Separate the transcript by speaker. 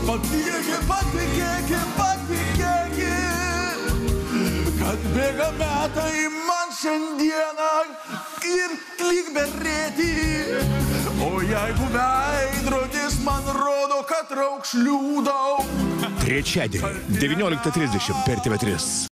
Speaker 1: Patikėkit, kad bėga metai man šiandieną ir lyg berėti. O jeigu veidrodis man rodo, kad raukšlių daug.
Speaker 2: Trečiadienį 19:30 per TV3.